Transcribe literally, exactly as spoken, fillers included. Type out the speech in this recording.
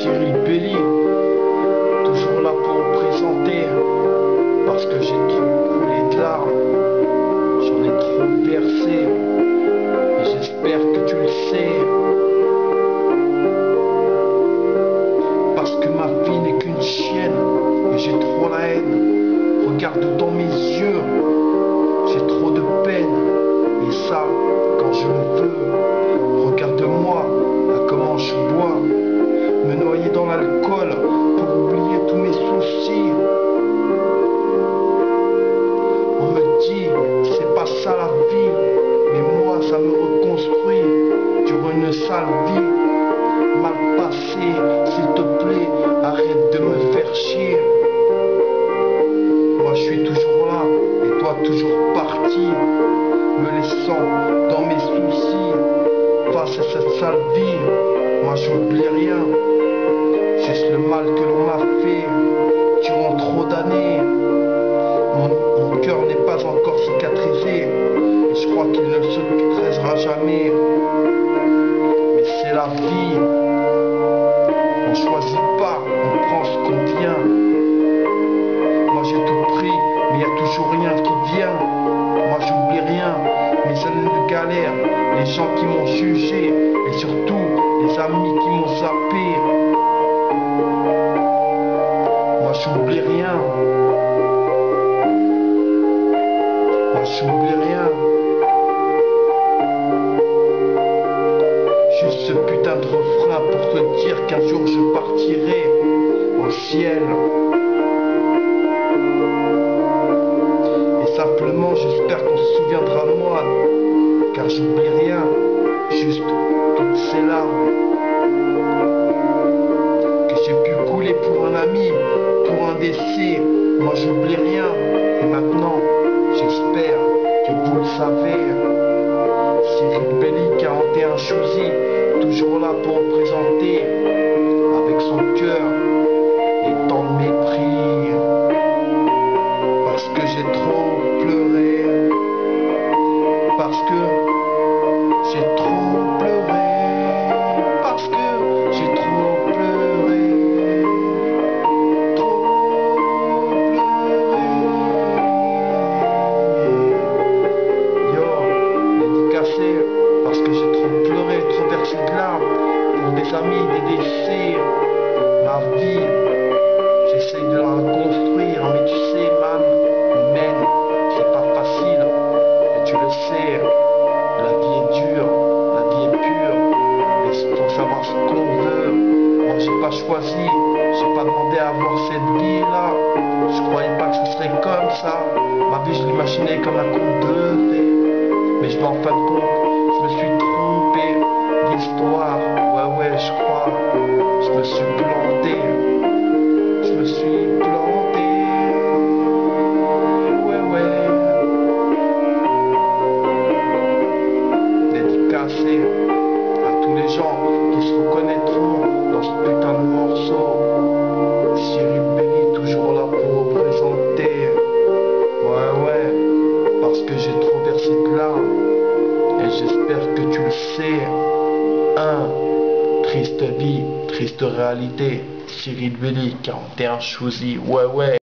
Cyril Belli, toujours là pour vous présenter, parce que j'ai trop coulé de larmes, j'en ai trop versé, et j'espère que tu le sais, parce que ma vie n'est qu'une chienne, et j'ai trop la haine, regarde dans mes yeux, j'ai trop de peine, et ça, quand je le veux, regarde-moi, à comment je bois, me noyer dans l'alcool pour oublier tous mes soucis. On me dit, c'est pas ça la vie, mais moi ça me reconstruit sur une sale vie. Mal passé, s'il te plaît, arrête de me faire chier. Moi je suis toujours là, et toi toujours parti, me laissant dans mes soucis. Face à cette sale vie, moi j'oublie rien, juste le mal que l'on m'a fait durant trop d'années. Mon, mon cœur n'est pas encore cicatrisé, et je crois qu'il ne se cicatrisera jamais. Mais c'est la vie, on choisit pas, on prend ce qu'on vient. Moi j'ai tout pris, mais y a toujours rien qui vient. Moi j'oublie rien, mes années de galère, les gens qui m'ont jugé, et surtout les amis qui m'ont zappé. Moi j'oublie rien. Moi j'oublie rien. Juste ce putain de refrain pour te dire qu'un jour je partirai au ciel. Et simplement j'espère qu'on se souviendra de moi, car j'oublie rien, juste toutes ces larmes que j'ai pu couler pour un ami, pour un décès. Moi j'oublie rien, et maintenant j'espère que vous le savez. Cyril Belli, quarante et un Chouzi, toujours là pour vous présenter, avec son cœur et tant de mépris, parce que j'ai trop pleuré, parce que j'ai trop pleuré, parce que j'ai trop pleuré, trop pleuré. Yo, dédicacé, parce que j'ai trop pleuré, trop versé de larmes, pour des amis, des décès. Ma vie, j'essaye de la reconstruire, mais tu sais, man, humaine, c'est pas facile, et tu le sais. La vie est dure, la vie est pure, mais il faut savoir ce qu'on veut. Moi j'ai pas choisi, j'ai pas demandé à avoir cette vie là. Je croyais pas que ce serait comme ça. Ma vie je l'imaginais comme un conte de fées. Mais je en fin de compte, je me suis trompé d'histoire. Ouais ouais je crois, je me suis planté. Je me suis planté. Ouais ouais. Dédicacé à tous les gens qui se reconnaîtront dans ce putain de morceau. Cyril Belli, toujours là pour vous présenter. Ouais ouais, parce que j'ai trop versé de larmes, et j'espère que tu le sais. Un, triste vie, triste réalité. Cyril Belli, quarante et un Chouzi, ouais ouais.